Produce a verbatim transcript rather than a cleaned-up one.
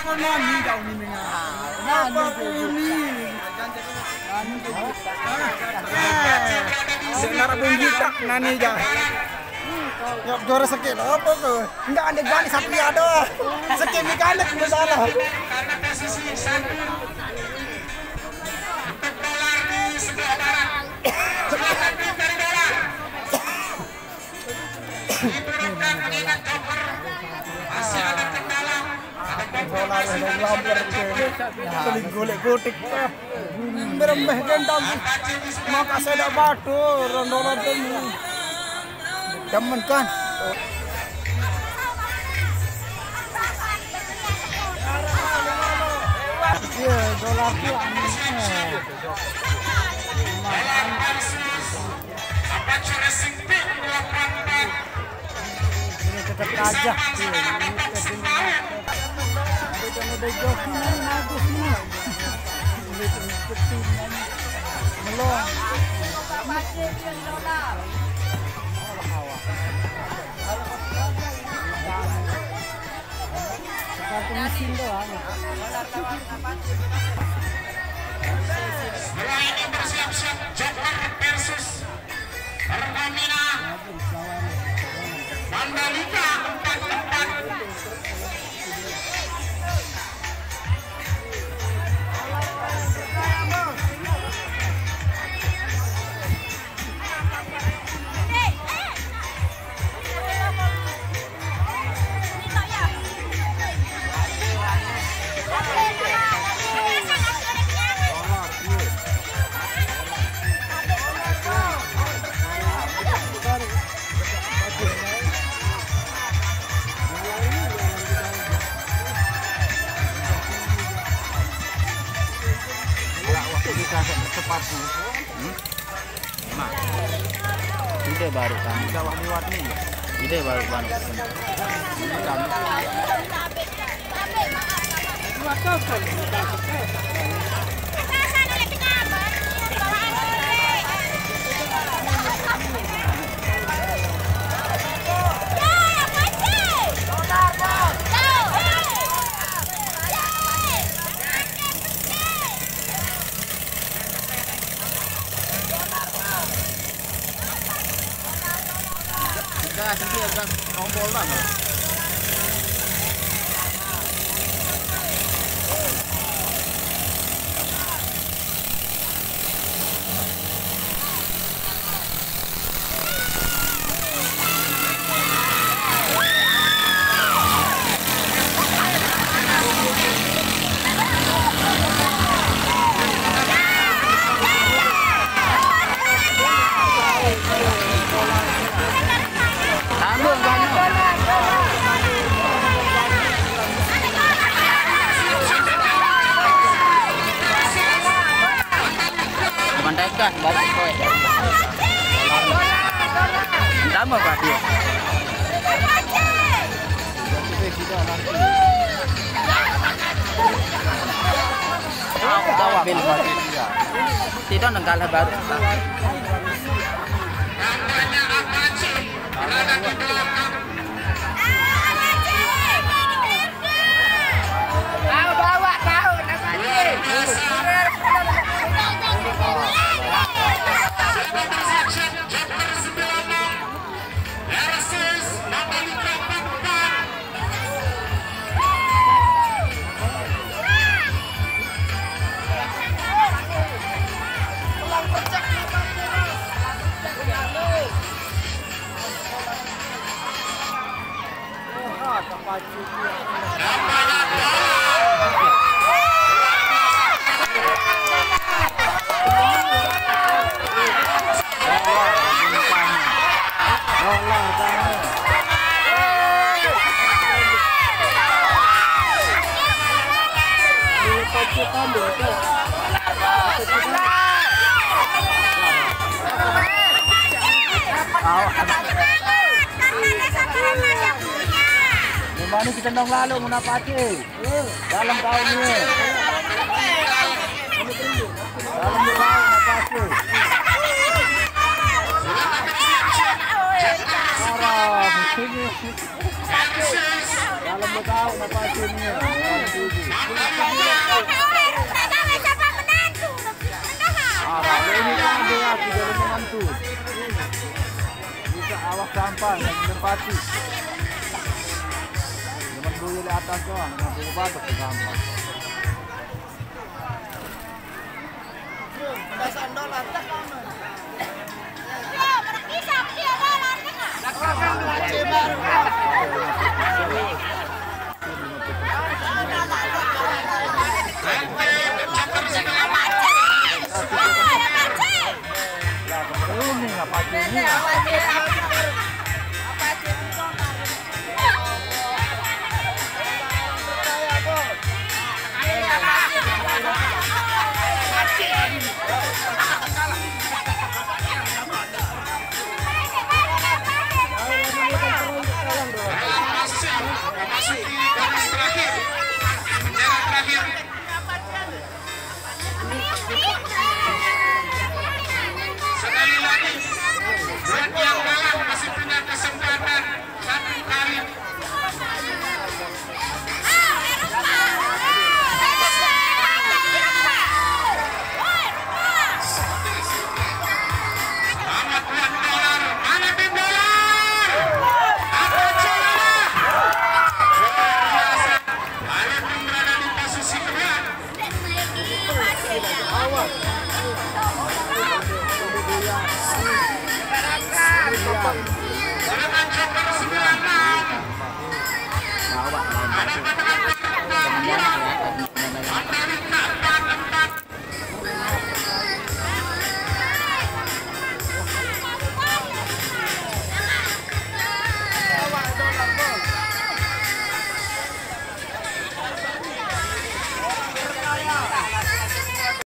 kau nani kau ni menga. Apa ini? Senar bengitak nani jah. Ya juara sakit apa tu? Enggak ada gani Satria ada. Sakit ni kan ada masalah. Karena posisi masih ada kendala, ada bola yang lambat saling golek gotik merembeh gendang maka saya dah batu rondolan temu teman kan ya dolar tu apa racing team melakukan tetap aja ada joki ni bagus ni melong satu mesin doang setelah ini bersiap-siap Joker versus Pertamina Mandalika empat empat. Sepatu, hmm? Nah, ide baru kan, udah warni-warni, ide baru kan. Dah, nanti akan nombol lah. Mandaikan balik kowe. Sama Pak dia. Aku ambil balik dia. Tidak nenggalah baru. Namanya Apache berada di belakang. Kau bawa kau Apache. Gimana kita nong lalu muna Apache dalam tahun ini dalam tahun Apache parah dalam belum tahu apa hasilnya. Ah, ini kan ada tiga menantu. Bisa awas sampah yang menempati. Jangan dulu di atas doang, jangan dulu batuk ke sampah. Belasan dolar. Yo, berkisah dia dolar.